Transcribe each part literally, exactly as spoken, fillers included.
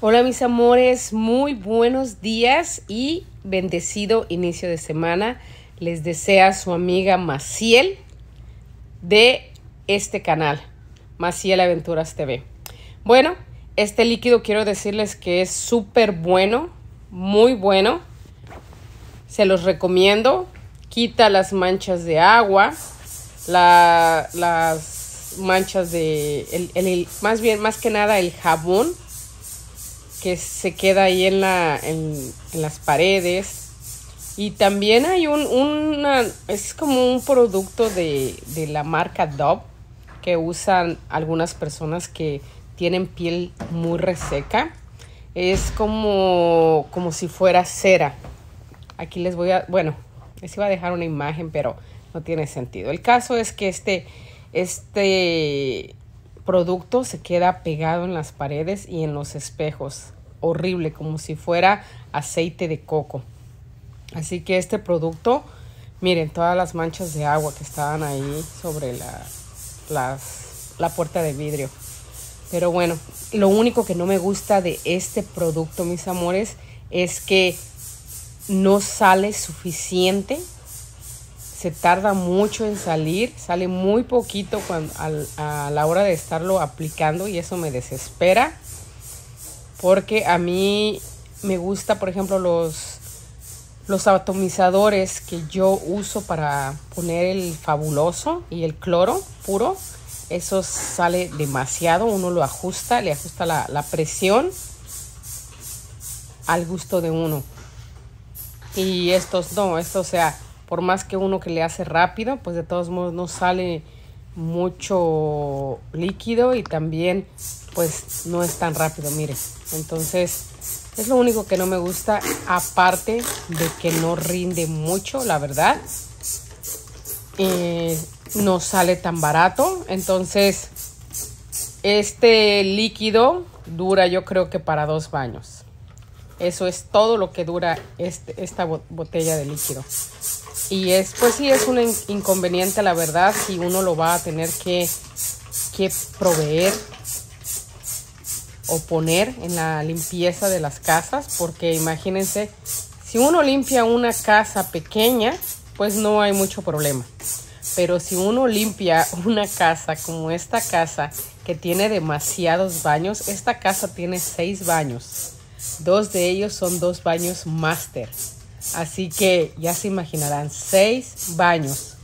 Hola mis amores, muy buenos días y bendecido inicio de semana. Les desea su amiga Maciel de este canal, Maciel Aventuras T V. Bueno, este líquido quiero decirles que es súper bueno, muy bueno. Se los recomiendo. Quita las manchas de agua, la, las manchas de, el, el, el, más bien, más que nada el jabón que se queda ahí en, la, en, en las paredes. Y también hay un, una, es como un producto de, de la marca Dove que usan algunas personas que tienen piel muy reseca. Es como, como si fuera cera. Aquí les voy a, bueno, les iba a dejar una imagen, pero no tiene sentido. El caso es que este, este producto se queda pegado en las paredes y en los espejos. Horrible, como si fuera aceite de coco. Así que este producto, miren, todas las manchas de agua que estaban ahí sobre la, las, la puerta de vidrio. Pero bueno, lo único que no me gusta de este producto, mis amores, es que no sale suficiente. Se tarda mucho en salir, sale muy poquito cuando, a, a la hora de estarlo aplicando, y eso me desespera. Porque a mí me gusta, por ejemplo, los, los atomizadores que yo uso para poner el fabuloso y el cloro puro. Eso sale demasiado, uno lo ajusta, le ajusta la, la presión al gusto de uno. Y estos no, esto, o sea, por más que uno que le hace rápido, pues de todos modos no sale mucho líquido y también pues no es tan rápido, miren. Entonces es lo único que no me gusta, aparte de que no rinde mucho, la verdad. Eh, no sale tan barato. Entonces este líquido dura, yo creo que para dos baños. Eso es todo lo que dura este, esta botella de líquido. Y es, pues sí, es un inconveniente, la verdad, si uno lo va a tener que, que proveer o poner en la limpieza de las casas. Porque imagínense, si uno limpia una casa pequeña, pues no hay mucho problema. Pero si uno limpia una casa como esta casa, que tiene demasiados baños, esta casa tiene seis baños. Dos de ellos son dos baños máster. Así que ya se imaginarán, seis baños.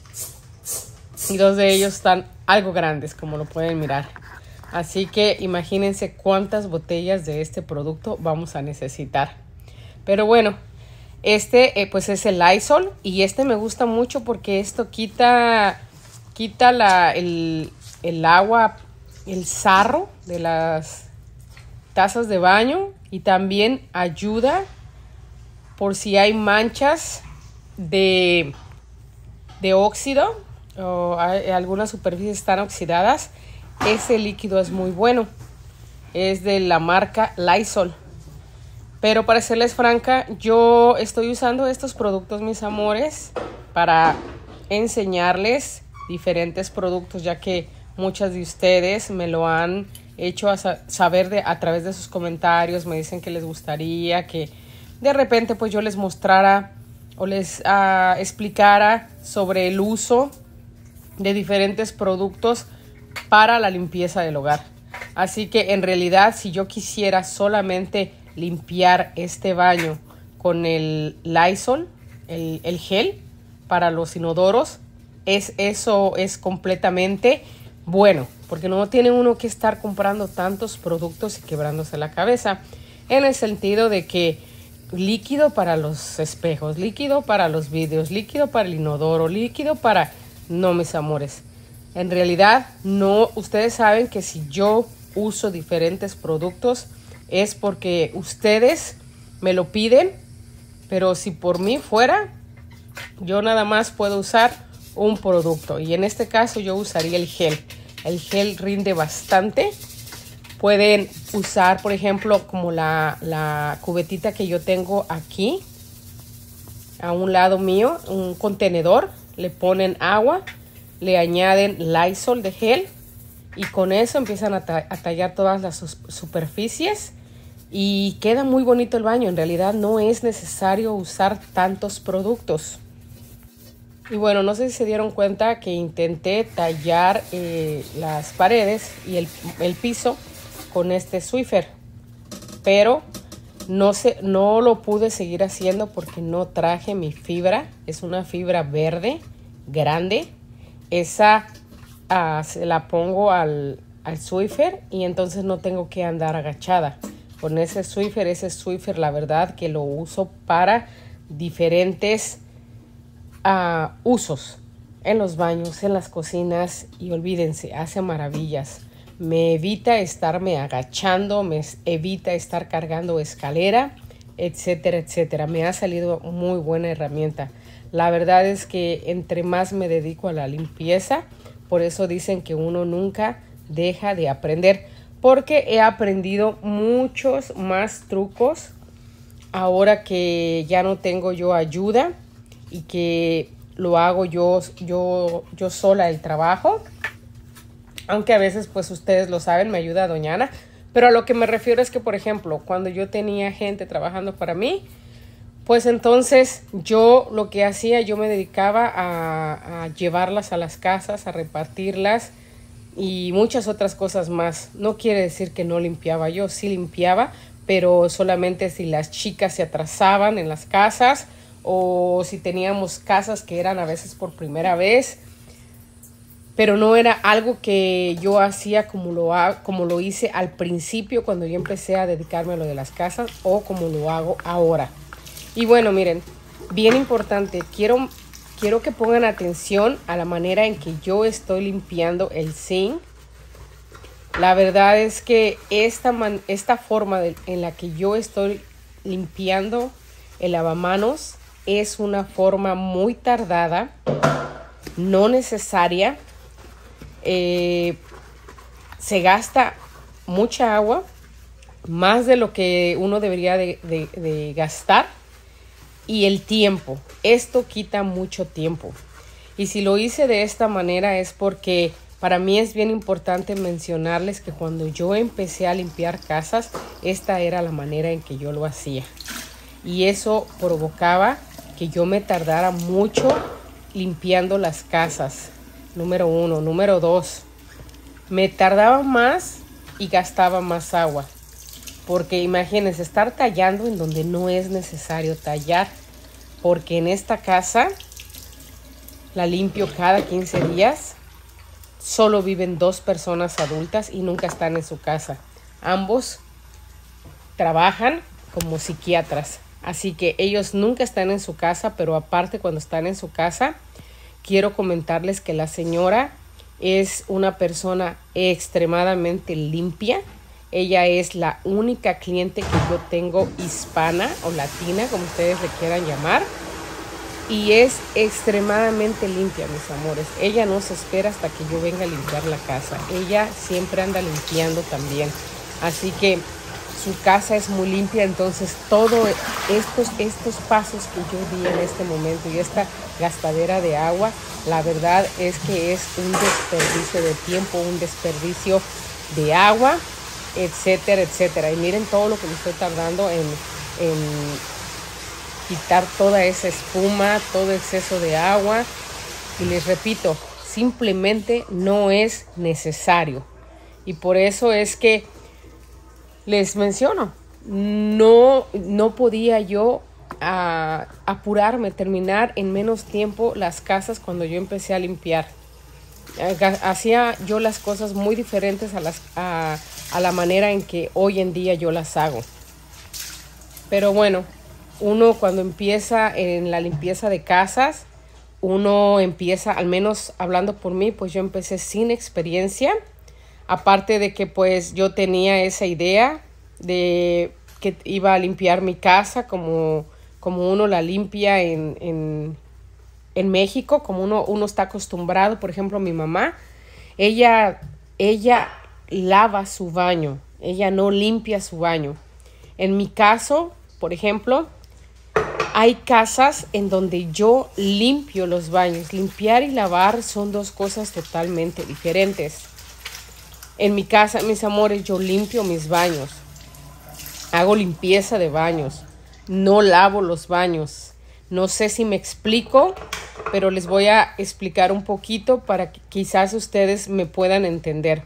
Y dos de ellos están algo grandes, como lo pueden mirar. Así que imagínense cuántas botellas de este producto vamos a necesitar. Pero bueno, este eh, pues es el Lysol. Y este me gusta mucho porque esto quita, quita la, el, el agua, el sarro de las tazas de baño. Y también ayuda por si hay manchas de, de óxido o hay, algunas superficies están oxidadas. Ese líquido es muy bueno. Es de la marca Lysol. Pero para serles franca, yo estoy usando estos productos, mis amores, para enseñarles diferentes productos, ya que muchas de ustedes me lo han hecho a saber de, a través de sus comentarios. Me dicen que les gustaría que de repente pues yo les mostrara o les uh, explicara sobre el uso de diferentes productos para la limpieza del hogar. Así que en realidad, si yo quisiera solamente limpiar este baño con el Lysol, el, el gel para los inodoros, es, eso es completamente bueno, porque no tiene uno que estar comprando tantos productos y quebrándose la cabeza, en el sentido de que líquido para los espejos, líquido para los vidrios, líquido para el inodoro, líquido para... No, mis amores, en realidad no. Ustedes saben que si yo uso diferentes productos es porque ustedes me lo piden, pero si por mí fuera, yo nada más puedo usar un producto, y en este caso yo usaría el gel. El gel rinde bastante. Pueden usar, por ejemplo, como la, la cubetita que yo tengo aquí a un lado mío, un contenedor. Le ponen agua, le añaden Lysol de gel y con eso empiezan a, ta a tallar todas las superficies y queda muy bonito el baño. En realidad no es necesario usar tantos productos. Y bueno, no sé si se dieron cuenta que intenté tallar eh, las paredes y el, el piso con este Swiffer, pero no, se, no lo pude seguir haciendo porque no traje mi fibra. Es una fibra verde grande. Esa uh, se la pongo al, al Swiffer y entonces no tengo que andar agachada. Con ese Swiffer, ese Swiffer la verdad que lo uso para diferentes uh, usos. En los baños, en las cocinas, y olvídense, hace maravillas. Me evita estarme agachando, me evita estar cargando escalera, etcétera, etcétera. Me ha salido muy buena herramienta. La verdad es que entre más me dedico a la limpieza, por eso dicen que uno nunca deja de aprender, porque he aprendido muchos más trucos ahora que ya no tengo yo ayuda y que lo hago yo, yo, yo sola el trabajo. Aunque a veces, pues ustedes lo saben, me ayuda doña Ana. Pero a lo que me refiero es que, por ejemplo, cuando yo tenía gente trabajando para mí, pues entonces yo lo que hacía, yo me dedicaba a, a llevarlas a las casas, a repartirlas y muchas otras cosas más. No quiere decir que no limpiaba yo, sí limpiaba, pero solamente si las chicas se atrasaban en las casas o si teníamos casas que eran a veces por primera vez. Pero no era algo que yo hacía como lo, ha, como lo hice al principio cuando yo empecé a dedicarme a lo de las casas o como lo hago ahora. Y bueno, miren, bien importante, quiero, quiero que pongan atención a la manera en que yo estoy limpiando el zinc. La verdad es que esta, man, esta forma de, en la que yo estoy limpiando el lavamanos es una forma muy tardada, no necesaria. Eh, se gasta mucha agua, más de lo que uno debería de, de, de gastar, y el tiempo. Esto quita mucho tiempo. Y si lo hice de esta manera es porque para mí es bien importante mencionarles que cuando yo empecé a limpiar casas, esta era la manera en que yo lo hacía. Y eso provocaba que yo me tardara mucho limpiando las casas. Número uno. Número dos, me tardaba más y gastaba más agua. Porque imagínense, estar tallando en donde no es necesario tallar. Porque en esta casa la limpio cada quince días. Solo viven dos personas adultas y nunca están en su casa. Ambos trabajan como psiquiatras. Así que ellos nunca están en su casa, pero aparte cuando están en su casa, quiero comentarles que la señora es una persona extremadamente limpia. Ella es la única cliente que yo tengo hispana o latina, como ustedes le quieran llamar. Y es extremadamente limpia, mis amores. Ella no se espera hasta que yo venga a limpiar la casa. Ella siempre anda limpiando también. Así que su casa es muy limpia, entonces todos estos, estos pasos que yo di en este momento y esta gastadera de agua, la verdad es que es un desperdicio de tiempo, un desperdicio de agua, etcétera, etcétera. Y miren todo lo que me estoy tardando en, en quitar toda esa espuma, todo exceso de agua. Y les repito, simplemente no es necesario. Y por eso es que les menciono, no, no podía yo uh, apurarme, terminar en menos tiempo las casas cuando yo empecé a limpiar. Uh, hacía yo las cosas muy diferentes a, las, a, a la manera en que hoy en día yo las hago. Pero bueno, uno cuando empieza en la limpieza de casas, uno empieza, al menos hablando por mí, pues yo empecé sin experiencia. Aparte de que pues yo tenía esa idea de que iba a limpiar mi casa como, como uno la limpia en, en, en México, como uno, uno está acostumbrado. Por ejemplo, mi mamá, ella, ella lava su baño, ella no limpia su baño. En mi caso, por ejemplo, hay casas en donde yo limpio los baños. Limpiar y lavar son dos cosas totalmente diferentes. En mi casa, mis amores, yo limpio mis baños. hago limpieza de baños, no lavo los baños. No sé si me explico, pero les voy a explicar un poquito para que quizás ustedes me puedan entender.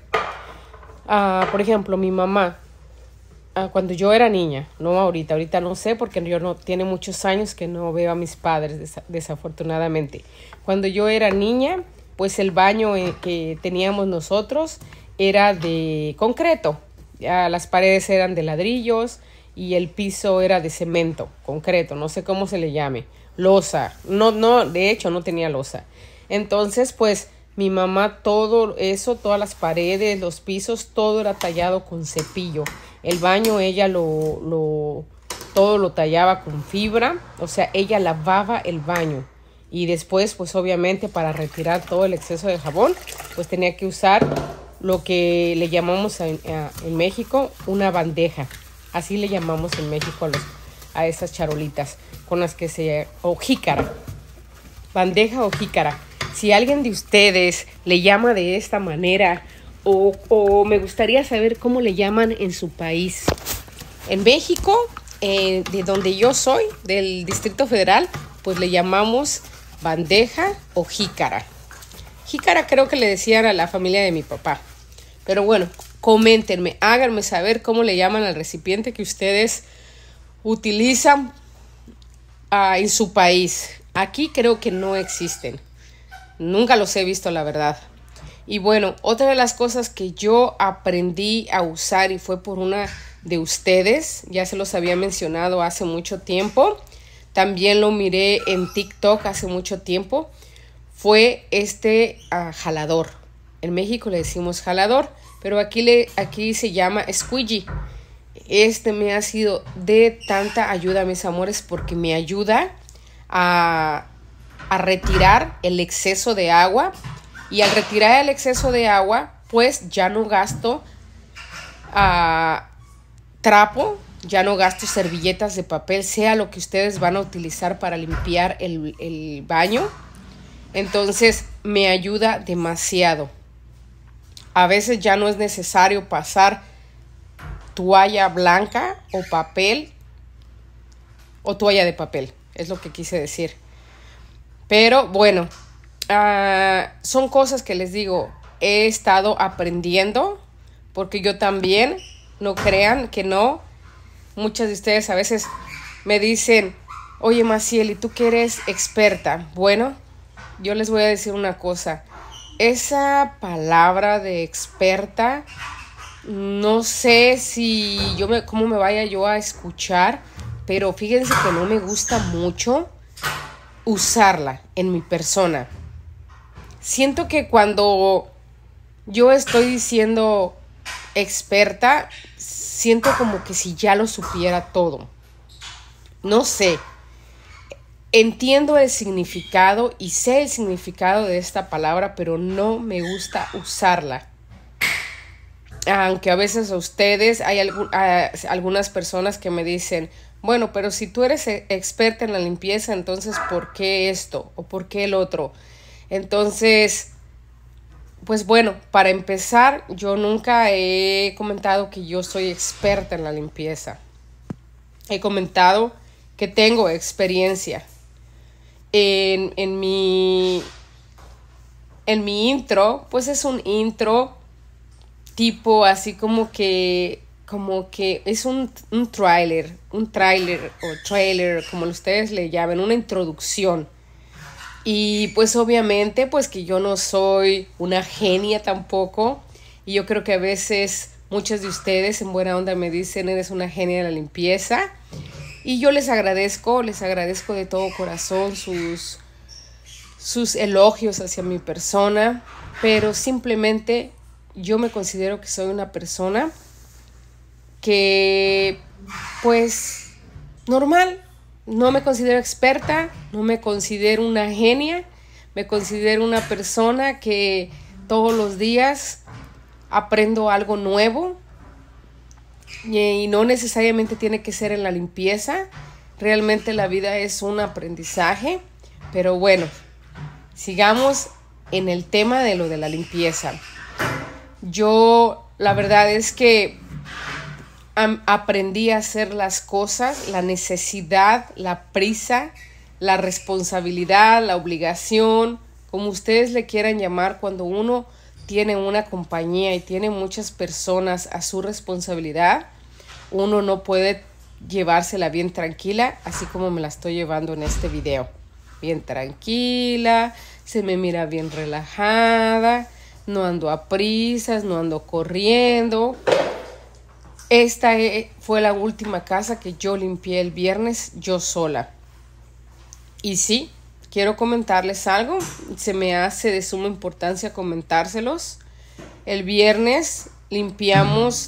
Uh, por ejemplo, mi mamá, uh, cuando yo era niña, no ahorita, ahorita no sé porque yo no tiene muchos años que no veo a mis padres, des desafortunadamente. Cuando yo era niña, pues el baño eh, que teníamos nosotros era de concreto. Uh, las paredes eran de ladrillos y el piso era de cemento, concreto, no sé cómo se le llame, losa, no, no, de hecho no tenía losa. Entonces, pues, mi mamá todo eso, todas las paredes, los pisos, todo era tallado con cepillo. El baño ella lo, lo, todo lo tallaba con fibra, o sea, ella lavaba el baño. Y después, pues, obviamente, para retirar todo el exceso de jabón, pues tenía que usar lo que le llamamos en, en México una bandeja. Así le llamamos en México a, los, a esas charolitas con las que se... o jícara. Bandeja o jícara. Si alguien de ustedes le llama de esta manera o, o me gustaría saber cómo le llaman en su país. En México, eh, de donde yo soy, del Distrito Federal, pues le llamamos bandeja o jícara. Jícara creo que le decían a la familia de mi papá. Pero bueno, coméntenme, háganme saber cómo le llaman al recipiente que ustedes utilizan uh, en su país. Aquí creo que no existen. Nunca los he visto, la verdad. Y bueno, otra de las cosas que yo aprendí a usar y fue por una de ustedes, ya se los había mencionado hace mucho tiempo, también lo miré en TikTok hace mucho tiempo, fue este uh, jalador. En México le decimos jalador, pero aquí, le, aquí se llama squeegee. Este me ha sido de tanta ayuda, mis amores, porque me ayuda a, a retirar el exceso de agua. Y al retirar el exceso de agua, pues ya no gasto uh, trapo, ya no gasto servilletas de papel, sea lo que ustedes van a utilizar para limpiar el, el baño. Entonces me ayuda demasiado. A veces ya no es necesario pasar toalla blanca o papel o toalla de papel, es lo que quise decir. Pero bueno, uh, son cosas que les digo, he estado aprendiendo porque yo también, no crean que no. Muchas de ustedes a veces me dicen, oye Maciel, ¿y tú que eres experta? Bueno, yo les voy a decir una cosa. Esa palabra de experta, no sé si yo me, cómo me vaya yo a escuchar, pero fíjense que no me gusta mucho usarla en mi persona. Siento que cuando yo estoy diciendo experta, siento como que si ya lo supiera todo. No sé. Entiendo el significado y sé el significado de esta palabra, pero no me gusta usarla. Aunque a veces a ustedes hay algún, a, algunas personas que me dicen, bueno, pero si tú eres experta en la limpieza, entonces ¿por qué esto? ¿O por qué el otro? Entonces, pues bueno, para empezar, yo nunca he comentado que yo soy experta en la limpieza. He comentado que tengo experiencia. En, en, mi, en mi intro, pues es un intro tipo así como que, como que es un, un tráiler, un tráiler o trailer, como ustedes le llamen, una introducción. Y pues obviamente pues que yo no soy una genia tampoco. Y yo creo que a veces muchos de ustedes en buena onda me dicen, eres una genia de la limpieza. Y yo les agradezco, les agradezco de todo corazón sus, sus elogios hacia mi persona, pero simplemente yo me considero que soy una persona que, pues, normal. No me considero experta, no me considero una genia, me considero una persona que todos los días aprendo algo nuevo. Y no necesariamente tiene que ser en la limpieza. Realmente la vida es un aprendizaje. Pero bueno, sigamos en el tema de lo de la limpieza. Yo, la verdad es que am, aprendí a hacer las cosas, la necesidad, la prisa, la responsabilidad, la obligación, como ustedes le quieran llamar, cuando uno tiene una compañía y tiene muchas personas a su responsabilidad, uno no puede llevársela bien tranquila, así como me la estoy llevando en este video. Bien tranquila, se me mira bien relajada, no ando a prisas, no ando corriendo. Esta fue la última casa que yo limpié el viernes yo sola. Y sí, quiero comentarles algo, se me hace de suma importancia comentárselos. El viernes limpiamos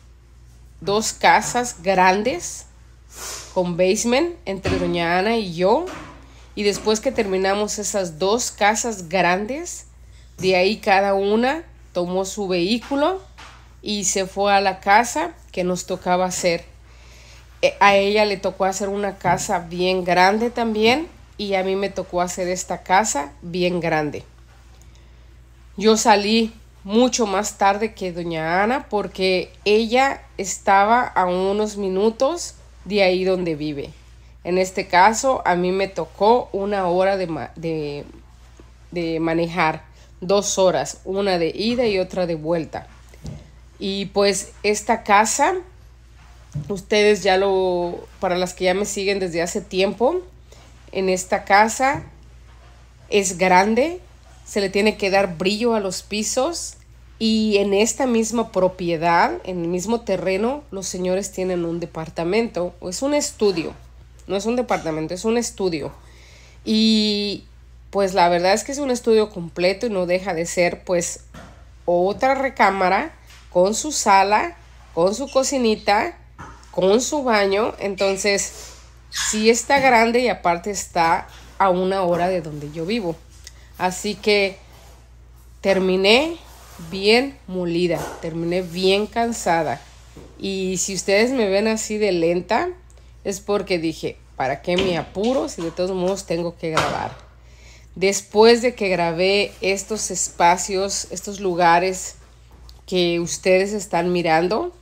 dos casas grandes con basement entre doña Ana y yo. Y después que terminamos esas dos casas grandes, de ahí cada una tomó su vehículo y se fue a la casa que nos tocaba hacer. A ella le tocó hacer una casa bien grande también y a mí me tocó hacer esta casa bien grande. Yo salí mucho más tarde que doña Ana porque ella estaba a unos minutos de ahí donde vive. En este caso, a mí me tocó una hora de, ma de, de manejar, dos horas, una de ida y otra de vuelta. Y pues esta casa, ustedes ya lo, para las que ya me siguen desde hace tiempo, en esta casa es grande, se le tiene que dar brillo a los pisos y en esta misma propiedad, en el mismo terreno, los señores tienen un departamento, o es un estudio. No es un departamento, es un estudio. Y pues la verdad es que es un estudio completo y no deja de ser pues otra recámara con su sala, con su cocinita, con su baño. Entonces sí está grande y aparte está a una hora de donde yo vivo. Así que terminé bien molida, terminé bien cansada. Y si ustedes me ven así de lenta, es porque dije, ¿para qué me apuro si de todos modos tengo que grabar? Después de que grabé estos espacios, estos lugares que ustedes están mirando,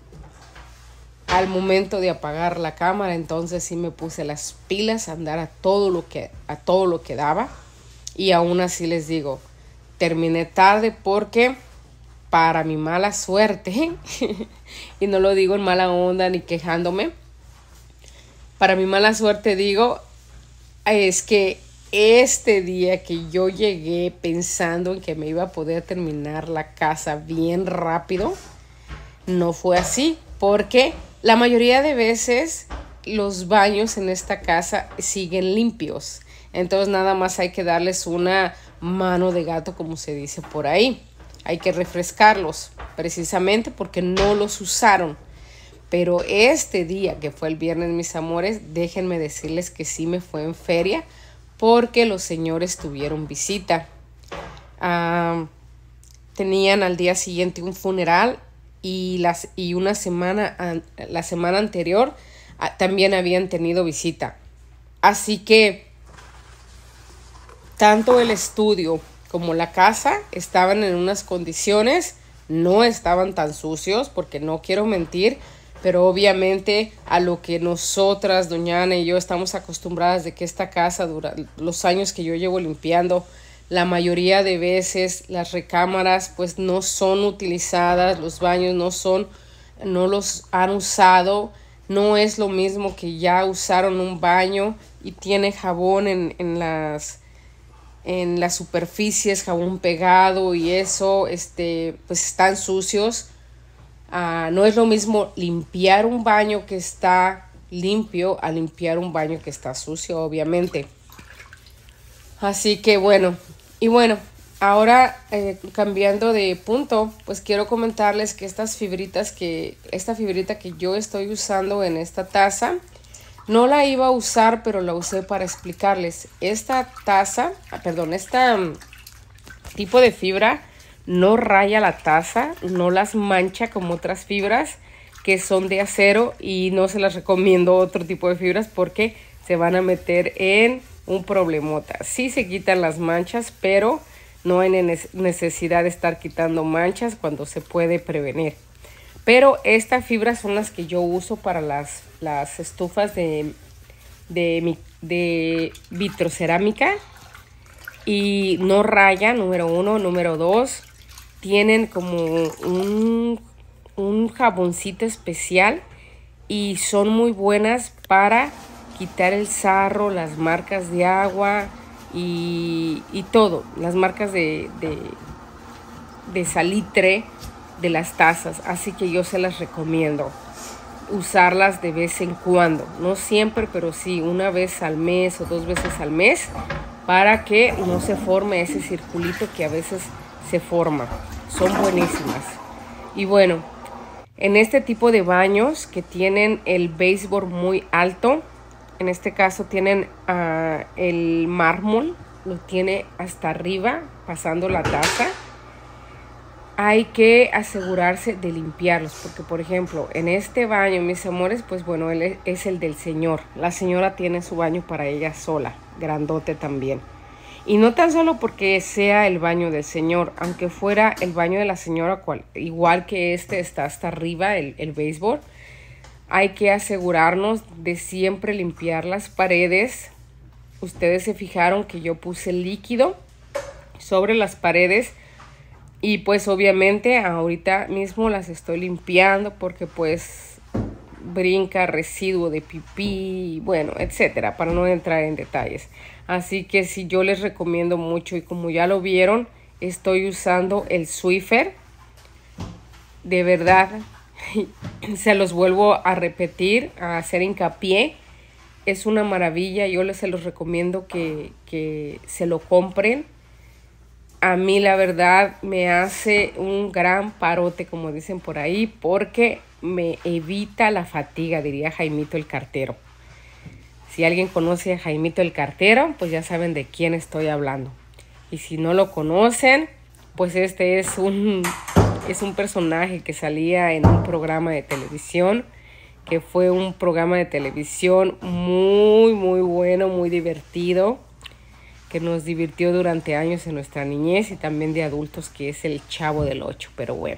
al momento de apagar la cámara, entonces sí me puse las pilas a andar a todo lo que, a todo lo que daba. Y aún así les digo, terminé tarde porque para mi mala suerte, y no lo digo en mala onda ni quejándome, para mi mala suerte digo, es que este día que yo llegué pensando en que me iba a poder terminar la casa bien rápido, no fue así, porque la mayoría de veces los baños en esta casa siguen limpios. Entonces nada más hay que darles una mano de gato, como se dice por ahí. Hay que refrescarlos, precisamente porque no los usaron. Pero este día, que fue el viernes, mis amores, déjenme decirles que sí me fue en feria porque los señores tuvieron visita. Uh, tenían al día siguiente un funeral y, las, y una semana, la semana anterior uh, también habían tenido visita. Así que tanto el estudio como la casa estaban en unas condiciones, no estaban tan sucios porque no quiero mentir, pero obviamente a lo que nosotras, doña Ana y yo, estamos acostumbradas de que esta casa, durante los años que yo llevo limpiando, la mayoría de veces las recámaras pues no son utilizadas, los baños no son, no los han usado, no es lo mismo que ya usaron un baño y tiene jabón en, en las en las superficies, jabón pegado y eso, este, pues están sucios. Uh, no es lo mismo limpiar un baño que está limpio a limpiar un baño que está sucio, obviamente. Así que bueno, y bueno, ahora eh, cambiando de punto, pues quiero comentarles que estas fibritas que, esta fibrita que yo estoy usando en esta taza, no la iba a usar, pero la usé para explicarles. Esta taza, perdón, este um, tipo de fibra no raya la taza, no las mancha como otras fibras que son de acero y no se las recomiendo otro tipo de fibras porque se van a meter en un problemota. Sí se quitan las manchas, pero no hay necesidad de estar quitando manchas cuando se puede prevenir. Pero estas fibras son las que yo uso para las, las estufas de, de, de vitrocerámica. Y no rayan, número uno. Número dos, tienen como un, un jaboncito especial. Y son muy buenas para quitar el sarro, las marcas de agua y, y todo. Las marcas de, de, de salitre de las tazas. Así que yo se las recomiendo usarlas de vez en cuando. No siempre, pero sí una vez al mes o dos veces al mes. Para que no se forme ese circulito que a veces se forma. Son buenísimas. Y bueno, en este tipo de baños que tienen el baseboard muy alto, en este caso tienen uh, el mármol, lo tiene hasta arriba, pasando la taza. Hay que asegurarse de limpiarlos, porque por ejemplo, en este baño, mis amores, pues bueno, él es el del señor. La señora tiene su baño para ella sola, grandote también. Y no tan solo porque sea el baño del señor, aunque fuera el baño de la señora, cual, igual que este está hasta arriba, el, el baseboard, hay que asegurarnos de siempre limpiar las paredes. Ustedes se fijaron que yo puse líquido sobre las paredes y pues obviamente ahorita mismo las estoy limpiando porque pues brinca residuo de pipí, bueno, etcétera, para no entrar en detalles. Así que sí, yo les recomiendo mucho y como ya lo vieron, estoy usando el Swiffer. De verdad, se los vuelvo a repetir, a hacer hincapié. Es una maravilla, yo les se los recomiendo que, que se lo compren. A mí la verdad me hace un gran parote, como dicen por ahí, porque me evita la fatiga, diría Jaimito el cartero. Si alguien conoce a Jaimito el cartero, pues ya saben de quién estoy hablando. Y si no lo conocen, pues este es un, es un personaje que salía en un programa de televisión, que fue un programa de televisión muy, muy bueno, muy divertido, que nos divirtió durante años en nuestra niñez y también de adultos, que es el Chavo del Ocho, pero bueno.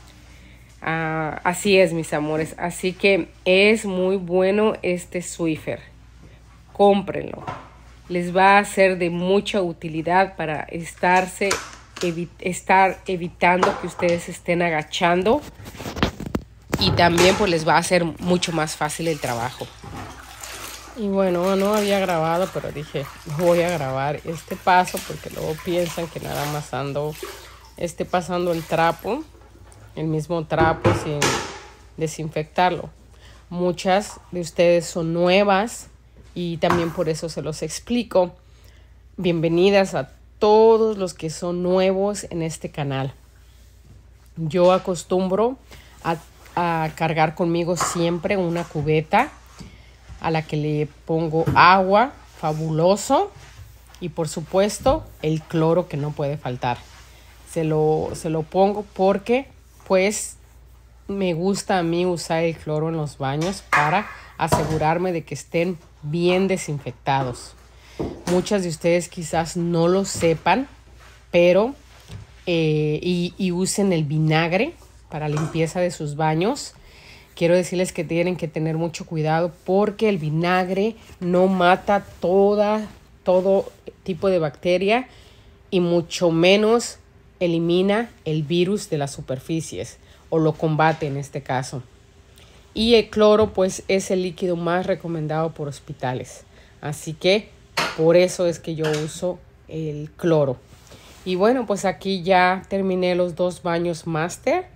Uh, así es, mis amores. Así que es muy bueno este Swiffer. Cómprenlo. Les va a ser de mucha utilidad para estarse, evi estar evitando que ustedes estén agachando. Y también pues les va a hacer mucho más fácil el trabajo. Y bueno, no había grabado, pero dije, voy a grabar este paso porque luego piensan que nada más ando esté pasando el trapo, el mismo trapo sin desinfectarlo. Muchas de ustedes son nuevas y también por eso se los explico. Bienvenidas a todos los que son nuevos en este canal. Yo acostumbro a, a cargar conmigo siempre una cubeta a la que le pongo agua, fabuloso, y por supuesto el cloro que no puede faltar. Se lo, se lo pongo porque pues me gusta a mí usar el cloro en los baños para asegurarme de que estén bien desinfectados. Muchas de ustedes quizás no lo sepan, pero eh, y, y usen el vinagre para limpieza de sus baños. Quiero decirles que tienen que tener mucho cuidado porque el vinagre no mata toda, todo tipo de bacteria y mucho menos elimina el virus de las superficies o lo combate en este caso. Y el cloro pues es el líquido más recomendado por hospitales. Así que por eso es que yo uso el cloro. Y bueno, pues aquí ya terminé los dos baños máster.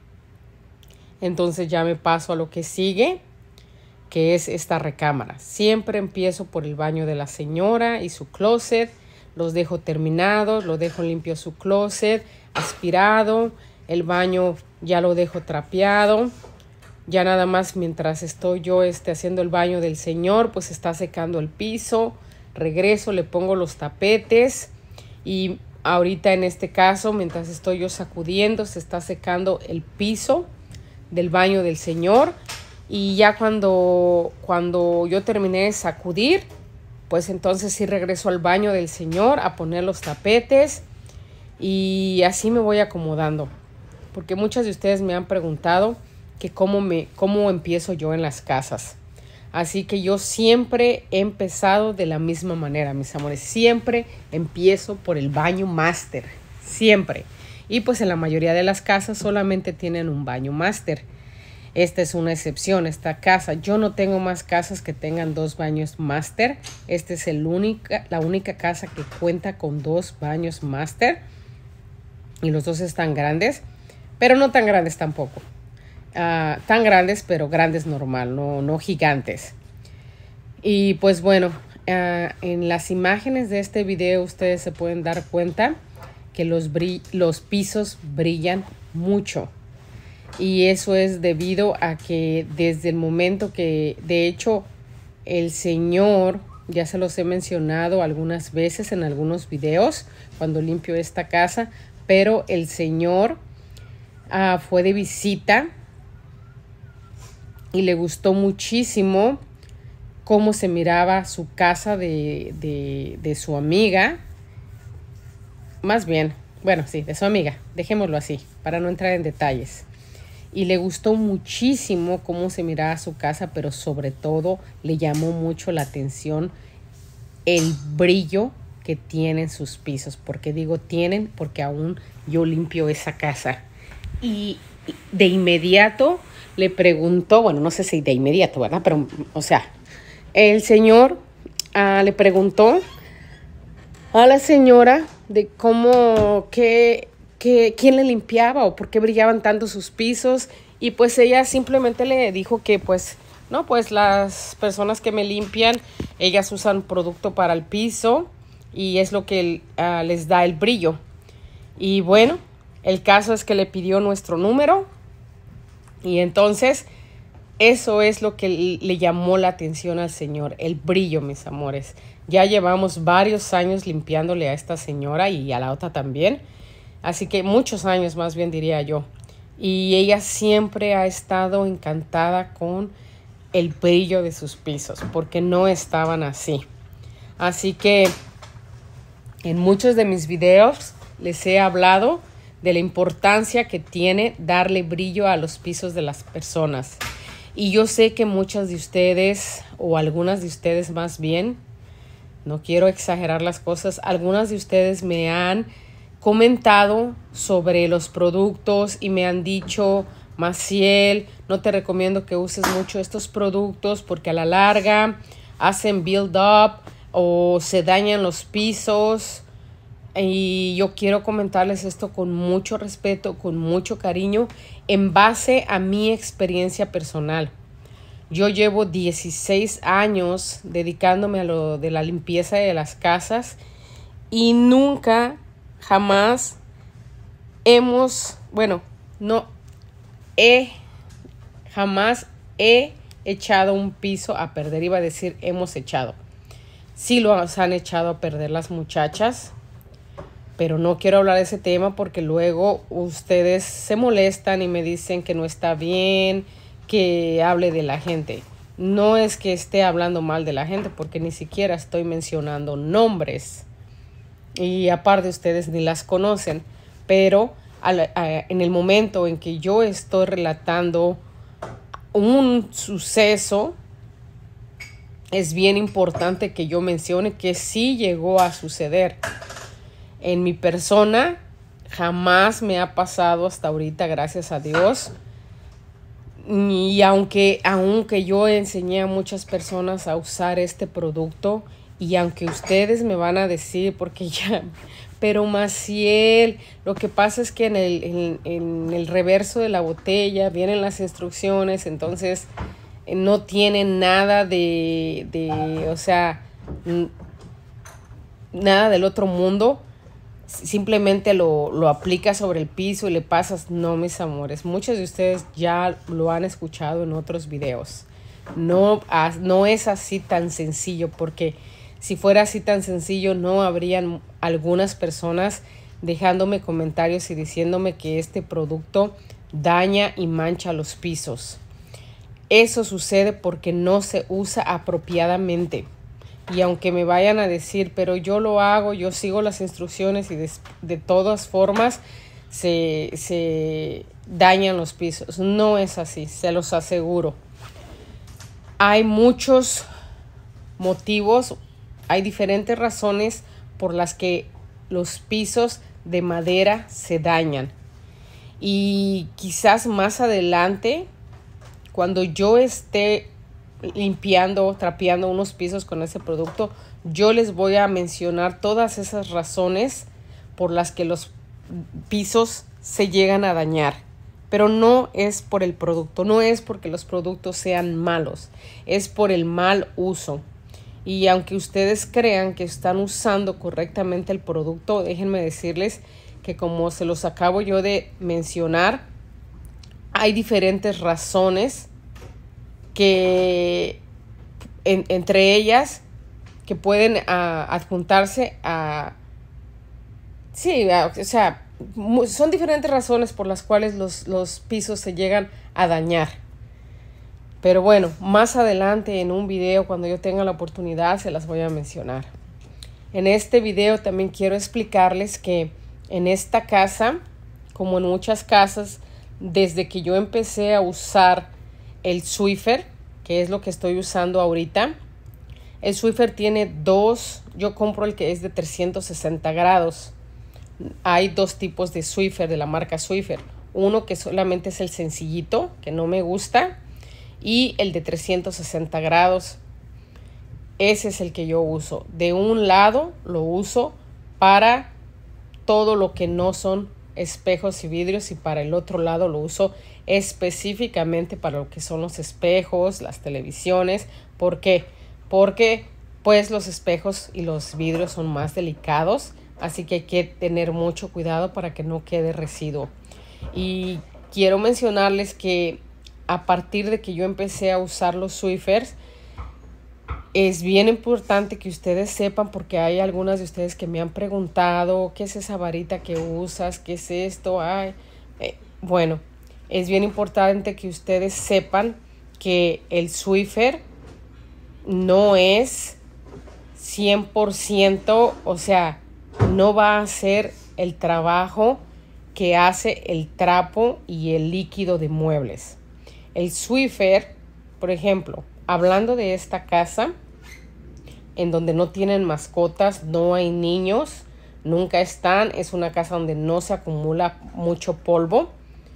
Entonces ya me paso a lo que sigue, que es esta recámara. Siempre empiezo por el baño de la señora y su closet. Los dejo terminados, lo dejo limpio su closet, aspirado. El baño ya lo dejo trapeado. Ya nada más mientras estoy yo este, haciendo el baño del señor, pues está secando el piso. Regreso, le pongo los tapetes y ahorita en este caso, mientras estoy yo sacudiendo, se está secando el piso del baño del señor. Y ya cuando, cuando yo terminé de sacudir, pues entonces sí regreso al baño del señor a poner los tapetes y así me voy acomodando. Porque muchas de ustedes me han preguntado que cómo, me, cómo empiezo yo en las casas. Así que yo siempre he empezado de la misma manera, mis amores. Siempre empiezo por el baño máster, siempre. Y pues en la mayoría de las casas solamente tienen un baño máster. Esta es una excepción, esta casa. Yo no tengo más casas que tengan dos baños máster. Esta es el única, la única casa que cuenta con dos baños máster. Y los dos están grandes, pero no tan grandes tampoco. Uh, tan grandes, pero grandes normal, no, no gigantes. Y pues bueno, uh, en las imágenes de este video ustedes se pueden dar cuenta que los, los pisos brillan mucho. Y eso es debido a que desde el momento que, de hecho, el Señor, ya se los he mencionado algunas veces en algunos videos cuando limpio esta casa, pero el Señor uh, fue de visita y le gustó muchísimo cómo se miraba su casa de, de, de su amiga. Más bien, bueno, sí, de su amiga. Dejémoslo así, para no entrar en detalles. Y le gustó muchísimo cómo se miraba su casa, pero sobre todo le llamó mucho la atención el brillo que tienen sus pisos. Porque digo tienen, porque aún yo limpio esa casa. Y de inmediato le preguntó, bueno, no sé si de inmediato, ¿verdad? Pero, o sea, el señor uh, le preguntó a la señora de cómo, qué, qué, quién le limpiaba o por qué brillaban tanto sus pisos. Y pues ella simplemente le dijo que, pues, no, pues las personas que me limpian, ellas usan producto para el piso y es lo que uh, les da el brillo. Y bueno, el caso es que le pidió nuestro número. Y entonces, eso es lo que le llamó la atención al Señor, el brillo, mis amores. Ya llevamos varios años limpiándole a esta señora y a la otra también. Así que muchos años más bien diría yo. Y ella siempre ha estado encantada con el brillo de sus pisos, porque no estaban así. Así que en muchos de mis videos les he hablado de la importancia que tiene darle brillo a los pisos de las personas. Y yo sé que muchas de ustedes, o algunas de ustedes más bien, no quiero exagerar las cosas, algunas de ustedes me han comentado sobre los productos y me han dicho, Maciel, no te recomiendo que uses mucho estos productos porque a la larga hacen build up o se dañan los pisos. Y yo quiero comentarles esto con mucho respeto, con mucho cariño, en base a mi experiencia personal. Yo llevo dieciséis años dedicándome a lo de la limpieza de las casas y nunca, jamás hemos, bueno, no he, jamás he echado un piso a perder. Iba a decir hemos echado. Sí lo han echado a perder las muchachas. Pero no quiero hablar de ese tema porque luego ustedes se molestan y me dicen que no está bien que hable de la gente. No es que esté hablando mal de la gente porque ni siquiera estoy mencionando nombres. Y aparte ustedes ni las conocen. Pero al, a, en el momento en que yo estoy relatando un suceso, es bien importante que yo mencione que sí llegó a suceder. En mi persona jamás me ha pasado hasta ahorita, gracias a Dios. Y aunque, aunque yo enseñé a muchas personas a usar este producto, y aunque ustedes me van a decir, porque ya, pero Maciel, lo que pasa es que en el, en, en el reverso de la botella vienen las instrucciones, entonces no tiene nada de, de o sea, nada del otro mundo. Simplemente lo, lo aplicas sobre el piso y le pasas. No, mis amores, muchos de ustedes ya lo han escuchado en otros videos. No, no es así tan sencillo, porque si fuera así tan sencillo no habrían algunas personas dejándome comentarios y diciéndome que este producto daña y mancha los pisos. Eso sucede porque no se usa apropiadamente. Y aunque me vayan a decir, pero yo lo hago, yo sigo las instrucciones y de, de todas formas se, se dañan los pisos. No es así, se los aseguro. Hay muchos motivos, hay diferentes razones por las que los pisos de madera se dañan. Y quizás más adelante, cuando yo esté limpiando, trapeando unos pisos con ese producto, yo les voy a mencionar todas esas razones por las que los pisos se llegan a dañar. Pero no es por el producto, no es porque los productos sean malos, es por el mal uso. Y aunque ustedes crean que están usando correctamente el producto, déjenme decirles que, como se los acabo yo de mencionar, hay diferentes razones que en, entre ellas que pueden uh, adjuntarse a sí, a, o sea, son diferentes razones por las cuales los, los pisos se llegan a dañar. Pero bueno, más adelante en un video, cuando yo tenga la oportunidad, se las voy a mencionar. En este video también quiero explicarles que en esta casa, como en muchas casas, desde que yo empecé a usar el Swiffer, que es lo que estoy usando ahorita, el Swiffer tiene dos, yo compro el que es de trescientos sesenta grados. Hay dos tipos de Swiffer de la marca Swiffer. Uno que solamente es el sencillito, que no me gusta, y el de trescientos sesenta grados. Ese es el que yo uso. De un lado lo uso para todo lo que no son espejos y vidrios, y para el otro lado lo uso específicamente para lo que son los espejos, las televisiones. ¿Por qué? Porque pues los espejos y los vidrios son más delicados, así que hay que tener mucho cuidado para que no quede residuo. Y quiero mencionarles que a partir de que yo empecé a usar los Swiffers, es bien importante que ustedes sepan, porque hay algunas de ustedes que me han preguntado, ¿qué es esa varita que usas? ¿Qué es esto? Ay, eh, bueno, es bien importante que ustedes sepan que el Swiffer no es cien por ciento, o sea, no va a hacer el trabajo que hace el trapo y el líquido de muebles. El Swiffer, por ejemplo, hablando de esta casa, en donde no tienen mascotas, no hay niños, nunca están, es una casa donde no se acumula mucho polvo.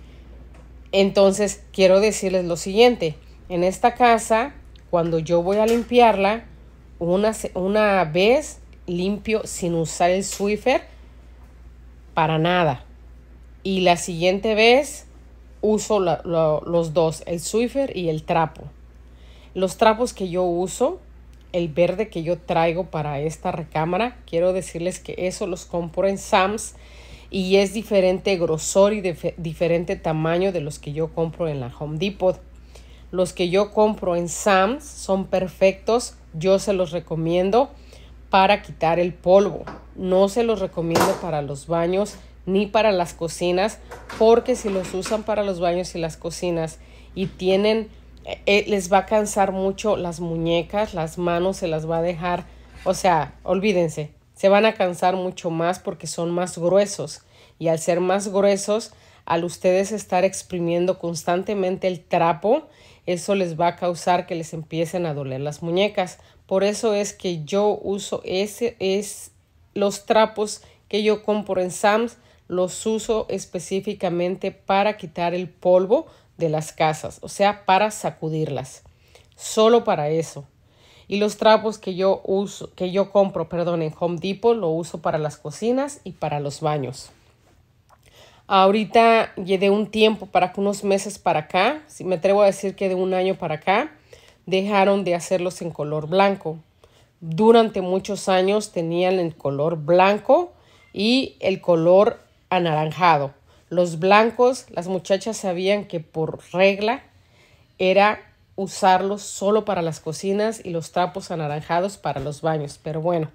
Entonces, quiero decirles lo siguiente: en esta casa, cuando yo voy a limpiarla, una, una vez limpio sin usar el Swiffer para nada, y la siguiente vez uso la, la, los dos, el Swiffer y el trapo. Los trapos que yo uso, el verde que yo traigo para esta recámara, quiero decirles que eso los compro en Sam's y es diferente grosor y de diferente tamaño de los que yo compro en la Home Depot. Los que yo compro en Sam's son perfectos, yo se los recomiendo para quitar el polvo. No se los recomiendo para los baños ni para las cocinas, porque si los usan para los baños y las cocinas y tienen, eh, les va a cansar mucho las muñecas, las manos se las va a dejar, o sea, olvídense, se van a cansar mucho más porque son más gruesos, y al ser más gruesos, al ustedes estar exprimiendo constantemente el trapo, eso les va a causar que les empiecen a doler las muñecas. Por eso es que yo uso ese, es los trapos que yo compro en Sam's, los uso específicamente para quitar el polvo de las casas, o sea, para sacudirlas, solo para eso. Y los trapos que yo uso, que yo compro, perdón, en Home Depot, lo uso para las cocinas y para los baños. Ahorita, de un tiempo para unos meses para acá, si me atrevo a decir que de un año para acá, dejaron de hacerlos en color blanco. Durante muchos años tenían el color blanco y el color anaranjado. Los blancos, las muchachas sabían que por regla era usarlos solo para las cocinas y los trapos anaranjados para los baños. Pero bueno,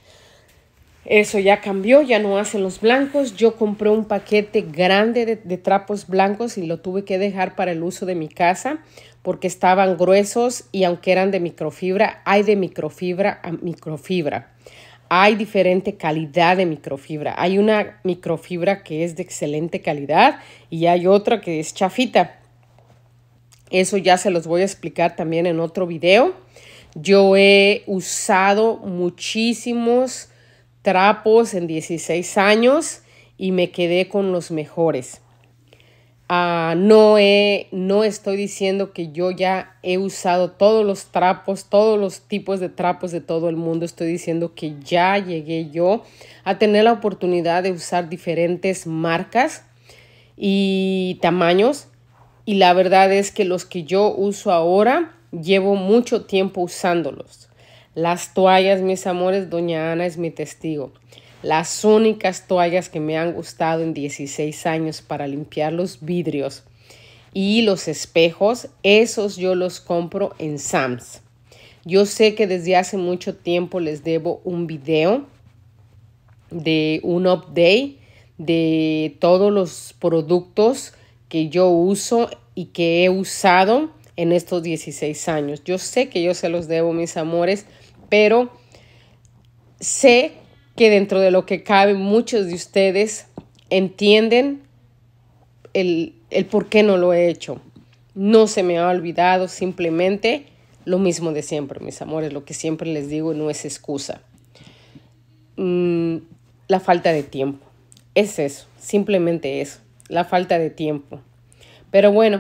eso ya cambió, ya no hacen los blancos. Yo compré un paquete grande de, de trapos blancos y lo tuve que dejar para el uso de mi casa porque estaban gruesos, y aunque eran de microfibra, hay de microfibra a microfibra. hay diferente calidad de microfibra. Hay una microfibra que es de excelente calidad y hay otra que es chafita. Eso ya se los voy a explicar también en otro video. Yo he usado muchísimos trapos en dieciséis años y me quedé con los mejores. Uh, no, he, no estoy diciendo que yo ya he usado todos los trapos, todos los tipos de trapos de todo el mundo. Estoy diciendo que ya llegué yo a tener la oportunidad de usar diferentes marcas y tamaños. Y la verdad es que los que yo uso ahora, llevo mucho tiempo usándolos. Las toallas, mis amores, doña Ana es mi testigo. Las únicas toallas que me han gustado en dieciséis años para limpiar los vidrios y los espejos, esos yo los compro en Sam's. Yo sé que desde hace mucho tiempo les debo un video de un update de todos los productos que yo uso y que he usado en estos dieciséis años. Yo sé que yo se los debo, mis amores, pero sé que dentro de lo que cabe muchos de ustedes entienden el, el por qué no lo he hecho. No se me ha olvidado, simplemente lo mismo de siempre, mis amores. Lo que siempre les digo no es excusa. Mm, la falta de tiempo. Es eso, simplemente eso, la falta de tiempo. Pero bueno,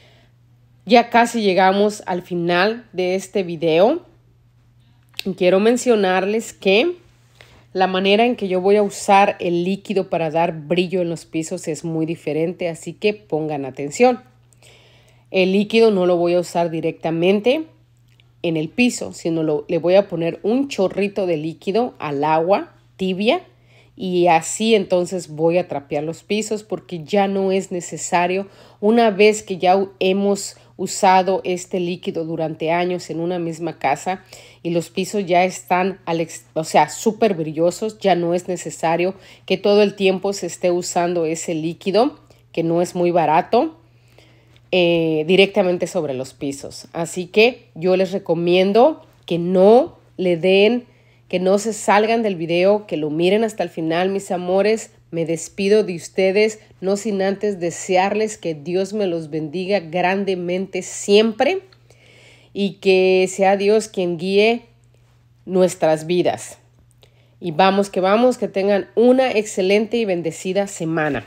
ya casi llegamos al final de este video. Quiero mencionarles que la manera en que yo voy a usar el líquido para dar brillo en los pisos es muy diferente, así que pongan atención. El líquido no lo voy a usar directamente en el piso, sino lo, le voy a poner un chorrito de líquido al agua tibia y así entonces voy a trapear los pisos porque ya no es necesario. Una vez que ya hemos usado este líquido durante años en una misma casa y los pisos ya están, al ex, o sea, súper brillosos, ya no es necesario que todo el tiempo se esté usando ese líquido, que no es muy barato, eh, directamente sobre los pisos. Así que yo les recomiendo que no le den, que no se salgan del video, que lo miren hasta el final, mis amores. Me despido de ustedes, no sin antes desearles que Dios me los bendiga grandemente siempre y que sea Dios quien guíe nuestras vidas. Y vamos que vamos, que tengan una excelente y bendecida semana.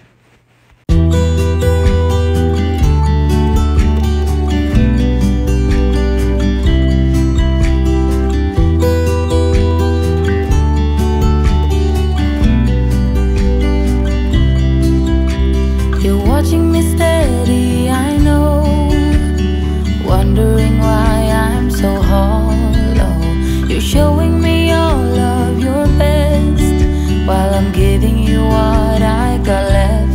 Watching me steady, I know, wondering why I'm so hollow. You're showing me all of your best, while I'm giving you what I got left.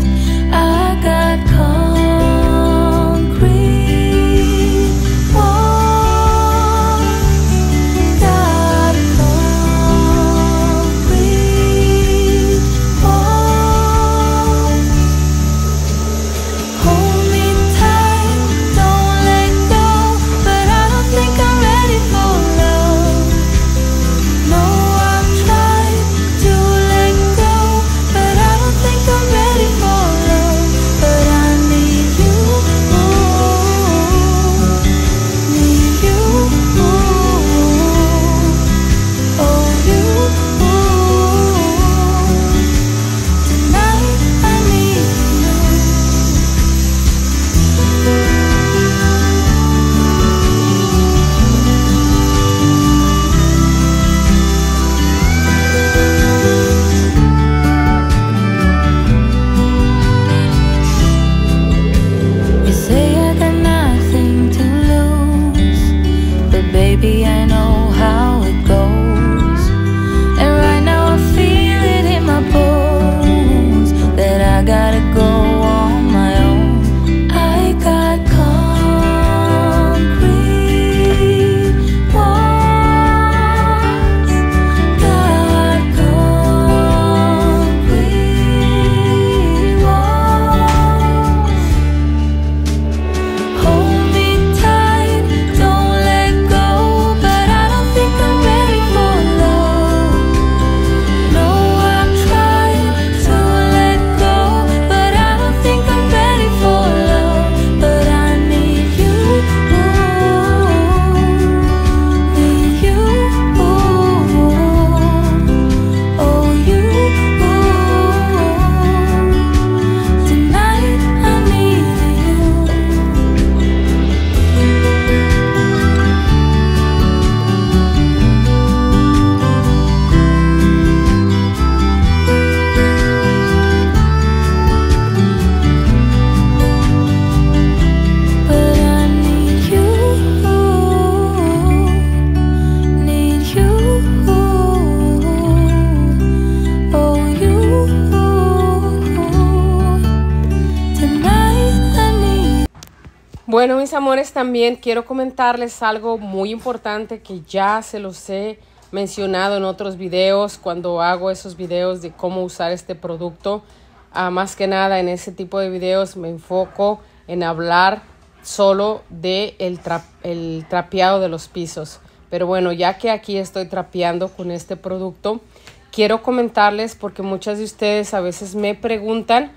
Bueno, mis amores, también quiero comentarles algo muy importante que ya se los he mencionado en otros videos cuando hago esos videos de cómo usar este producto. Uh, más que nada en ese tipo de videos me enfoco en hablar solo de el, tra el trapeado de los pisos. Pero bueno, ya que aquí estoy trapeando con este producto, quiero comentarles porque muchas de ustedes a veces me preguntan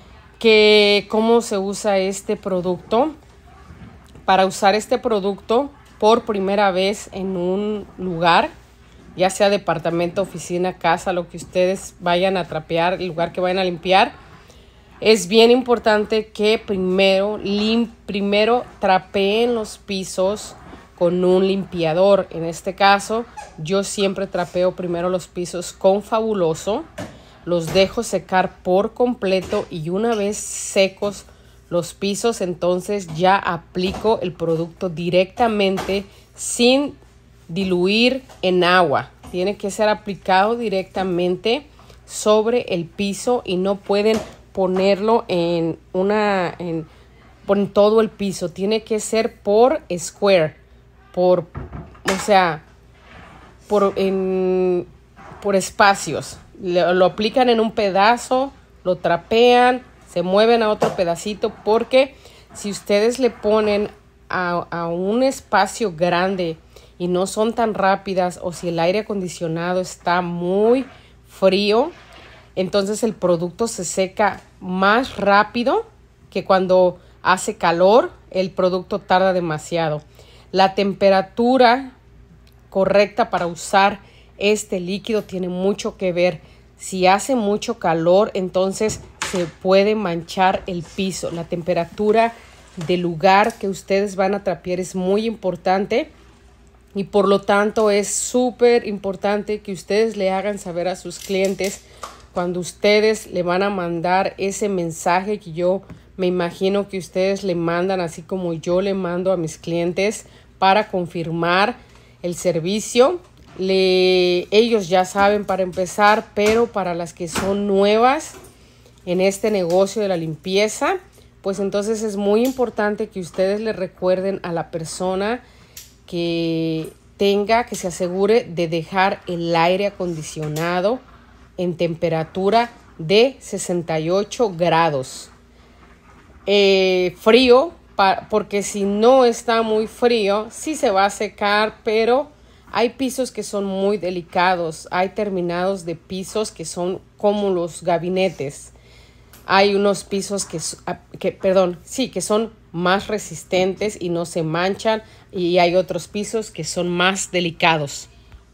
que cómo se usa este producto. Para usar este producto por primera vez en un lugar, ya sea departamento, oficina, casa, lo que ustedes vayan a trapear, el lugar que vayan a limpiar, es bien importante que primero, lim primero trapeen los pisos con un limpiador. En este caso, yo siempre trapeo primero los pisos con Fabuloso, los dejo secar por completo y una vez secos los pisos, entonces ya aplico el producto directamente sin diluir en agua. Tiene que ser aplicado directamente sobre el piso y no pueden ponerlo en una en, por todo el piso. Tiene que ser por square, por o sea, por en por espacios. Lo, lo aplican en un pedazo, lo trapean, se mueven a otro pedacito, porque si ustedes le ponen a, a un espacio grande y no son tan rápidas, o si el aire acondicionado está muy frío, entonces el producto se seca más rápido que cuando hace calor. El producto tarda demasiado. La temperatura correcta para usar este líquido tiene mucho que ver. Si hace mucho calor, entonces se puede manchar el piso. La temperatura del lugar que ustedes van a trapear es muy importante y por lo tanto es súper importante que ustedes le hagan saber a sus clientes cuando ustedes le van a mandar ese mensaje que yo me imagino que ustedes le mandan, así como yo le mando a mis clientes para confirmar el servicio. Le, ellos ya saben para empezar, pero para las que son nuevas en este negocio de la limpieza, pues entonces es muy importante que ustedes le recuerden a la persona que tenga, que se asegure de dejar el aire acondicionado en temperatura de sesenta y ocho grados. Eh, frío, pa, porque si no está muy frío, sí se va a secar, pero hay pisos que son muy delicados. Hay terminados de pisos que son como los gabinetes. Hay unos pisos que, que, perdón, sí, que son más resistentes y no se manchan. Y hay otros pisos que son más delicados.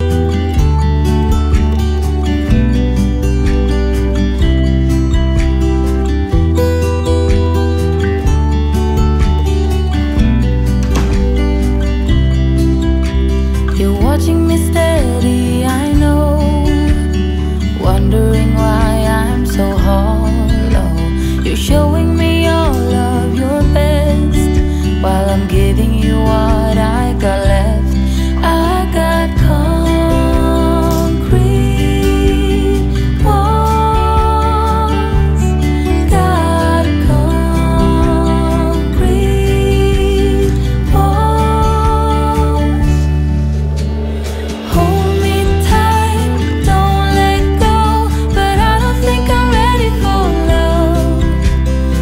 You're watching me steady, I know, wondering why I'm so hollow. You're showing me all of your best while I'm giving you what I got left. I got concrete walls, got concrete walls. Hold me tight, don't let go, but I don't think I'm ready for love.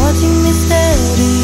watching me steady.